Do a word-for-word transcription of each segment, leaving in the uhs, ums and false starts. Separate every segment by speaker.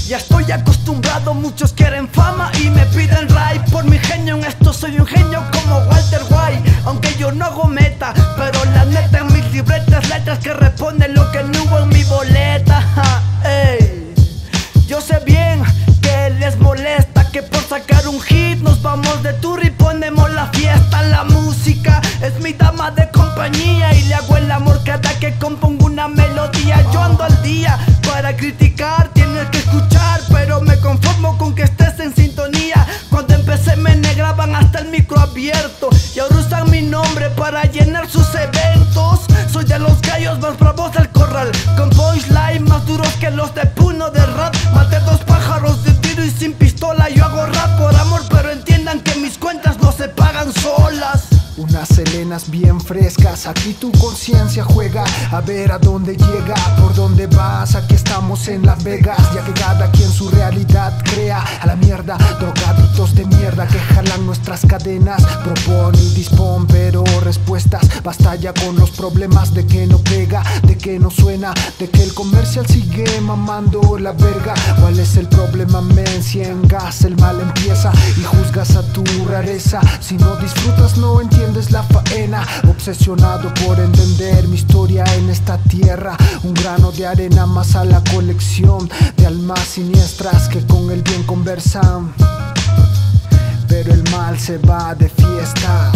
Speaker 1: Ya estoy acostumbrado, muchos quieren fama y me piden ray. Por mi genio en esto soy un genio como Walter White. Aunque yo no hago meta, pero la neta en mis libretas, letras que responden lo que no hubo en mi boleta. Ey. Yo sé bien que les molesta que por sacar un hit nos vamos de tour y ponemos la fiesta. La música es mi dama de compañía y le hago el amor cada que compongo una melodía. Yo ando al día, para criticar tienes que escuchar, pero me conformo con que estés en sintonía. Cuando empecé me negraban hasta el micro abierto y ahora usan mi nombre para llenar sus eventos. Soy de los gallos más bravos del corral, con punchline más duros que los de Puno de rap. Maté dos pájaros de tiro y sin pistola. Yo hago rap por amor, pero entiendan que mis cuentas no se pagan solas.
Speaker 2: Unas selenas bien frescas, aquí tu conciencia juega, a ver a dónde llega, por dónde vas. Aquí estamos en Las Vegas, ya que cada quien su realidad crea. A la mierda, drogadictos de mierda que jalan nuestras cadenas. Propon y dispon, pero respuestas. Basta ya con los problemas de que no pega, de que no suena, de que el comercial sigue mamando la verga. ¿Cuál es el problema, men? Si en gas el mal empieza y juzgas a tu rareza. Si no disfrutas no entiendes la faena, obsesionado por entender mi historia en esta tierra. Un grano de arena más a la colección de almas siniestras que con el bien conversan, pero el mal se va de fiesta.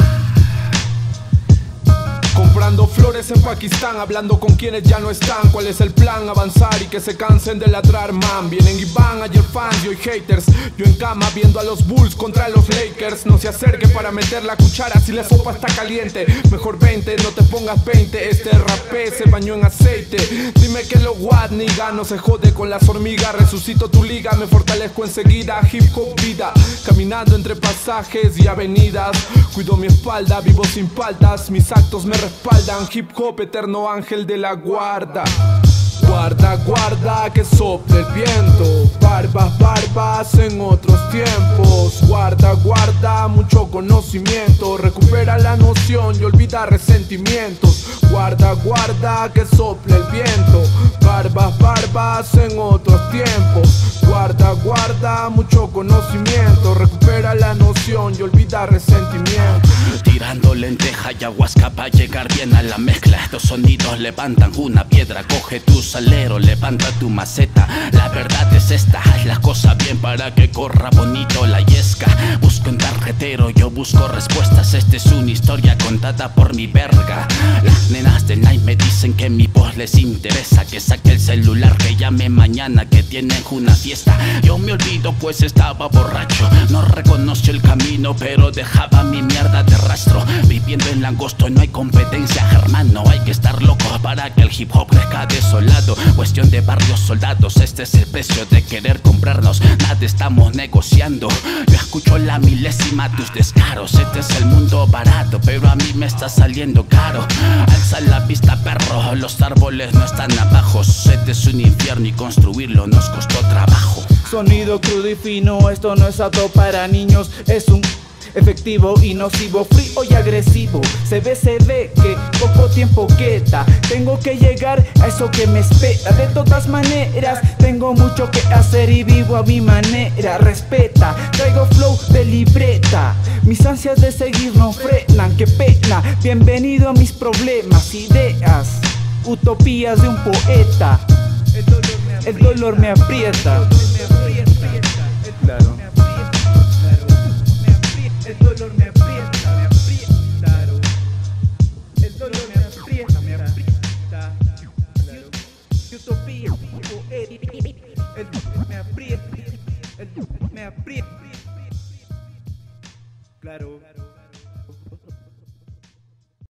Speaker 3: Comprando flores en Pakistán, hablando con quienes ya no están. ¿Cuál es el plan? Avanzar y que se cansen de ladrar, man. Vienen y van, ayer fans y hoy haters. Yo en cama viendo a los Bulls contra los Lakers. No se acerque para meter la cuchara si la sopa está caliente. Mejor veinte, no te pongas veinte. Este rapé se bañó en aceite. Dime que lo what, nigga, no se jode con las hormigas. Resucito tu liga, me fortalezco enseguida. Hip hop vida, caminando entre pasajes y avenidas. Cuido mi espalda, vivo sin faltas. Mis actos me respaldan, hip hop eterno ángel de la guarda. Guarda, guarda que sople el viento. Barbas, barbas en otros tiempos. Guarda, guarda mucho conocimiento. Recupera la noción y olvida resentimientos. Guarda, guarda que sople el viento. Barbas, barbas en otros tiempos. Guarda, guarda mucho conocimiento. Recupera la noción y olvida resentimiento.
Speaker 4: Tirando lenteja y aguasca para llegar bien a la mezcla. Estos sonidos levantan una piedra. Coge tu salero, levanta tu maceta. La verdad es esta, haz las cosas bien para que corra bonito la yesca. Busco un tarjetero, yo busco respuestas. Esta es una historia contada por mi verga. Las nenas del night me dicen que mi voz les interesa. Que saque el celular, que llame mañana, que tienen una fiesta. Yo me olvido pues estaba borracho. No reconoció el camino, pero dejaba mi mierda de rastro. Viviendo en Langosto no hay competencia, hermano. Hay que estar loco para que el hip hop crezca desolado. Cuestión de barrios soldados, este es el precio de querer comprarnos. Nada estamos negociando. Yo escucho la milésima tus descaros. Este es el mundo barato, pero a mí me está saliendo caro. Alza la vista, perro, los árboles no están abajo. Este es un infierno y construirlo nos costó trabajo.
Speaker 5: Sonido crudo y fino, esto no es apto para niños. Es un efectivo y nocivo, frío y agresivo. Se ve, se ve que poco tiempo queda. Tengo que llegar a eso que me espera. De todas maneras, tengo mucho que hacer y vivo a mi manera. Respeta, traigo flow de libreta. Mis ansias de seguir no frenan, qué pena. Bienvenido a mis problemas, ideas, utopías de un poeta. El dolor me aprieta. Claro. El dolor me aprieta, me aprieta. El dolor me aprieta, me aprieta. Utopía, el dolor me aprieta, el dolor me aprieta. Claro.